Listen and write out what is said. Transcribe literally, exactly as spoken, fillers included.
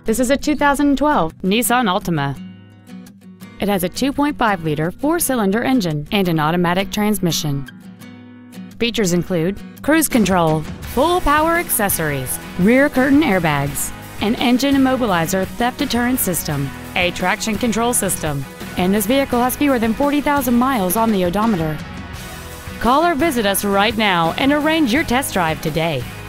This is a two thousand twelve Nissan Altima. It has a two point five liter four-cylinder engine and an automatic transmission. Features include cruise control, full power accessories, rear curtain airbags, an engine immobilizer theft deterrent system, a traction control system, and this vehicle has fewer than forty thousand miles on the odometer. Call or visit us right now and arrange your test drive today.